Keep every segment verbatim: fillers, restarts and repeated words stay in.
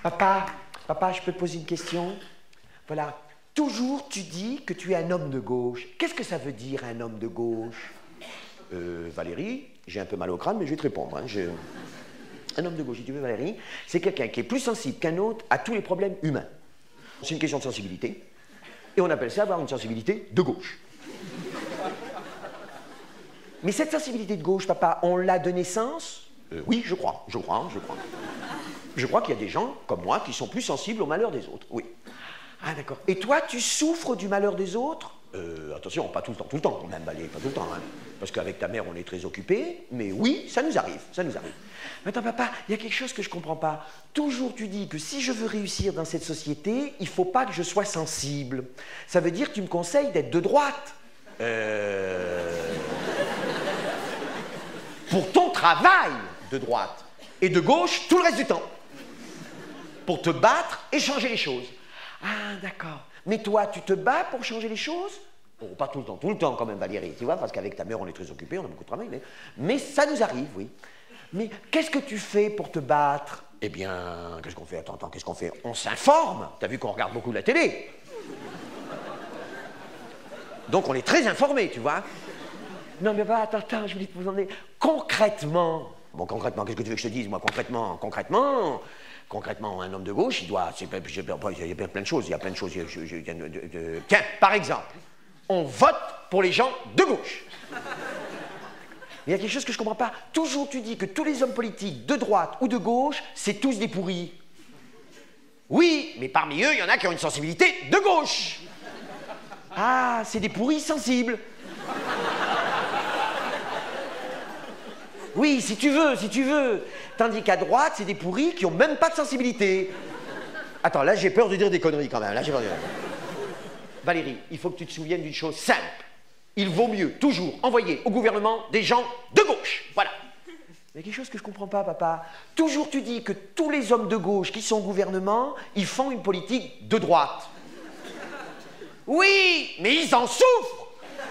Papa, papa, je peux te poser une question? Voilà. Toujours tu dis que tu es un homme de gauche. Qu'est-ce que ça veut dire, un homme de gauche? Euh, Valérie, j'ai un peu mal au crâne, mais je vais te répondre. Hein. Je... Un homme de gauche, si tu veux, Valérie, c'est quelqu'un qui est plus sensible qu'un autre à tous les problèmes humains. C'est une question de sensibilité. Et on appelle ça avoir une sensibilité de gauche. Mais cette sensibilité de gauche, papa, on l'a de naissance? euh, Oui, je crois, je crois, je crois. Je crois qu'il y a des gens, comme moi, qui sont plus sensibles au malheur des autres, oui. Ah, d'accord. Et toi, tu souffres du malheur des autres? Euh, attention, pas tout le temps, tout le temps, quand même, Valérie, pas tout le temps, hein. Parce qu'avec ta mère, on est très occupés, mais oui, ça nous arrive, ça nous arrive. Maintenant, papa, il y a quelque chose que je comprends pas. Toujours, tu dis que si je veux réussir dans cette société, il faut pas que je sois sensible. Ça veut dire que tu me conseilles d'être de droite. Euh... Pour ton travail de droite. Et de gauche tout le reste du temps. Pour te battre et changer les choses. Ah, d'accord. Mais toi, tu te bats pour changer les choses? Bon, pas tout le temps, tout le temps quand même, Valérie, tu vois, parce qu'avec ta mère, on est très occupés, on a beaucoup de travail, mais, mais ça nous arrive, oui. Mais qu'est-ce que tu fais pour te battre? Eh bien, qu'est-ce qu'on fait? Attends, attends, qu'est-ce qu'on fait? On s'informe. T'as vu qu'on regarde beaucoup la télé? Donc on est très informés, tu vois. Non, mais bah, attends, attends, je voulais te demander, concrètement... Bon, concrètement, qu'est-ce que tu veux que je te dise, moi, concrètement? Concrètement... Concrètement, un homme de gauche, il doit... Il y a plein de choses, il y a plein de choses. Je, je, je, de, de, de... Tiens, par exemple, on vote pour les gens de gauche. Mais il y a quelque chose que je ne comprends pas. Toujours tu dis que tous les hommes politiques de droite ou de gauche, c'est tous des pourris. Oui, mais parmi eux, il y en a qui ont une sensibilité de gauche. Ah, c'est des pourris sensibles. Oui, si tu veux, si tu veux. Tandis qu'à droite, c'est des pourris qui ont même pas de sensibilité. Attends, là, j'ai peur de dire des conneries quand même. Là, j'ai peur de dire... Valérie, il faut que tu te souviennes d'une chose simple. Il vaut mieux toujours envoyer au gouvernement des gens de gauche. Voilà. Mais il y a quelque chose que je comprends pas, papa. Toujours tu dis que tous les hommes de gauche qui sont au gouvernement, ils font une politique de droite. Oui, mais ils en souffrent.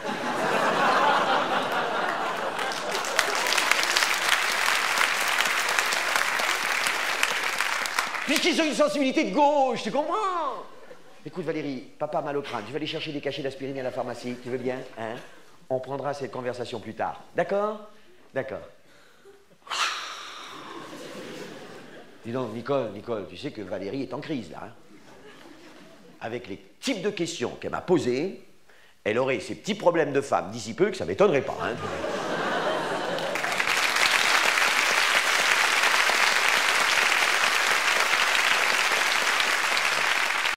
Puisqu'ils ont une sensibilité de gauche, tu comprends? Écoute Valérie, papa a mal au crâne, tu vas aller chercher des cachets d'aspirine à la pharmacie, tu veux bien, hein? On prendra cette conversation plus tard, d'accord? D'accord. Dis donc, Nicole, Nicole, tu sais que Valérie est en crise, là. Hein? Avec les types de questions qu'elle m'a posées, elle aurait ces petits problèmes de femme d'ici peu que ça m'étonnerait pas, hein?